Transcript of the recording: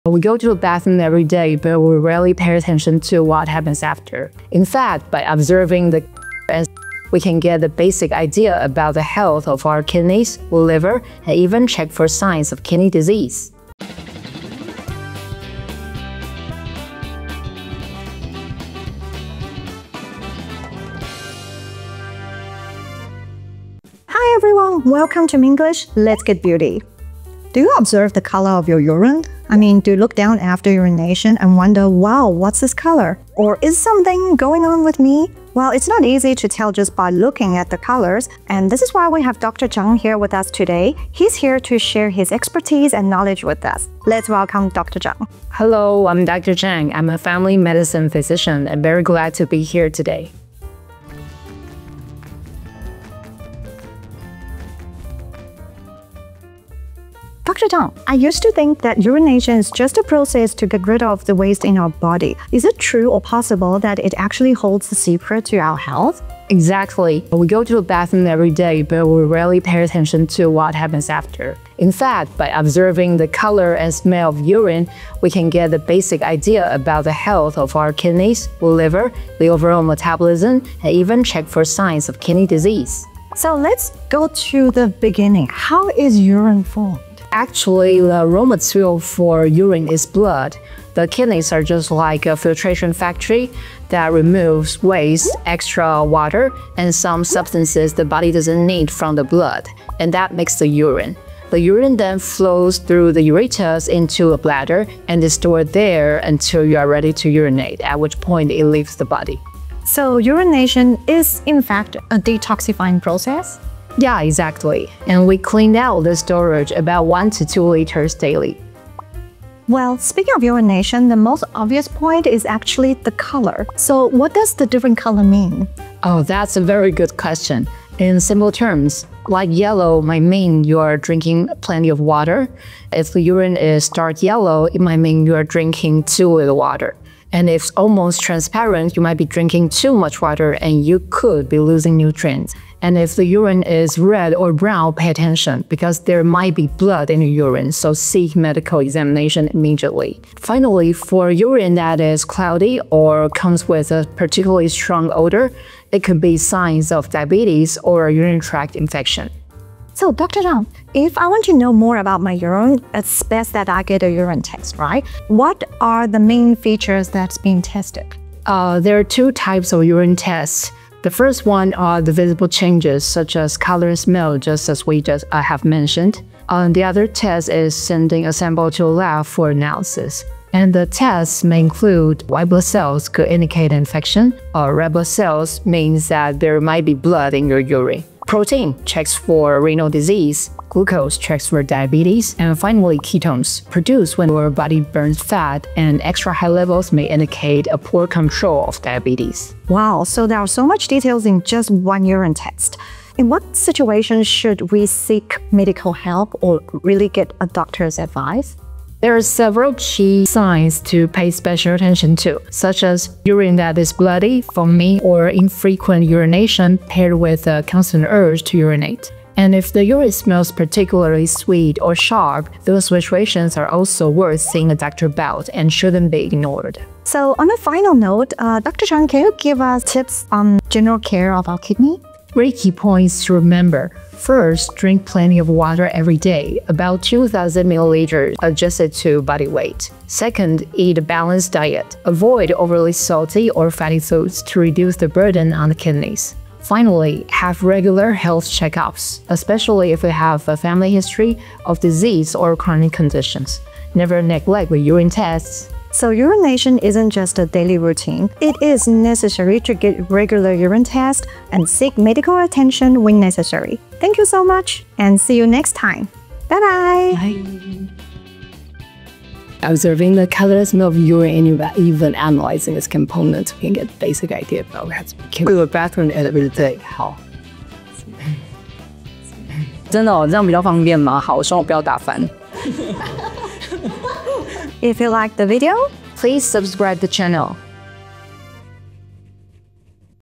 We go to the bathroom every day, but we rarely pay attention to what happens after. In fact, by observing the we can get a basic idea about the health of our kidneys, liver, and even check for signs of kidney disease. Hi everyone, welcome to Minglish. Let's get beauty. Do you observe the color of your urine? Do you look down after urination and wonder, wow, what's this color? Or is something going on with me? Well, it's not easy to tell just by looking at the colors, and this is why we have Dr. Zhang here with us today. He's here to share his expertise and knowledge with us. Let's welcome Dr. Zhang. Hello, I'm Dr. Zhang. I'm a family medicine physician and very glad to be here today. Dr. Zhang, I used to think that urination is just a process to get rid of the waste in our body. Is it true or possible that it actually holds the secret to our health? Exactly. We go to the bathroom every day, but we rarely pay attention to what happens after. In fact, by observing the color and smell of urine, we can get a basic idea about the health of our kidneys, liver, the overall metabolism, and even check for signs of kidney disease. So let's go to the beginning. How is urine formed? Actually, the raw material for urine is blood. The kidneys are just like a filtration factory that removes waste, extra water, and some substances the body doesn't need from the blood, and that makes the urine. The urine then flows through the ureters into a bladder and is stored there until you are ready to urinate, at which point it leaves the body. So urination is in fact a detoxifying process? Yeah, exactly. And we clean out the storage about 1 to 2 liters daily. Well, speaking of urination, the most obvious point is actually the color. So what does the different color mean? Oh, that's a very good question. In simple terms, like yellow might mean you are drinking plenty of water. If the urine is dark yellow, it might mean you are drinking too little water. And if it's almost transparent, you might be drinking too much water and you could be losing nutrients. And if the urine is red or brown, pay attention because there might be blood in the urine, so seek medical examination immediately. Finally, for urine that is cloudy or comes with a particularly strong odor, it could be signs of diabetes or a urinary tract infection. So, Dr. Zhang, if I want to know more about my urine, it's best that I get a urine test, right? What are the main features that's being tested? There are 2 types of urine tests. The first one are the visible changes, such as color and smell, just as we have mentioned. The other test is sending a sample to a lab for analysis. And the tests may include white blood cells, could indicate infection, or red blood cells means that there might be blood in your urine. Protein checks for renal disease, glucose checks for diabetes, and finally ketones, produced when your body burns fat, and extra high levels may indicate a poor control of diabetes. Wow, so there are so much details in just one urine test. In what situations should we seek medical help or really get a doctor's advice? There are several key signs to pay special attention to, such as urine that is bloody, foamy, or infrequent urination paired with a constant urge to urinate. And if the urine smells particularly sweet or sharp, those situations are also worth seeing a doctor about and shouldn't be ignored. So on a final note, Dr. Zhang, can you give us tips on general care of our kidney? 3 key points to remember. First, drink plenty of water every day, about 2,000 milliliters adjusted to body weight. Second, eat a balanced diet. Avoid overly salty or fatty foods to reduce the burden on the kidneys. Finally, have regular health checkups, especially if you have a family history of disease or chronic conditions. Never neglect the urine tests. So urination isn't just a daily routine. It is necessary to get regular urine tests and seek medical attention when necessary. Thank you so much and see you next time. Bye-bye. Bye. Observing the color and smell of urine and even analyzing its components, we can get a basic idea about what has to be kept. Go to the bathroom every day. 好。真的哦，这样比较方便吗？好，希望我不要打翻。 If you like the video, please subscribe the channel.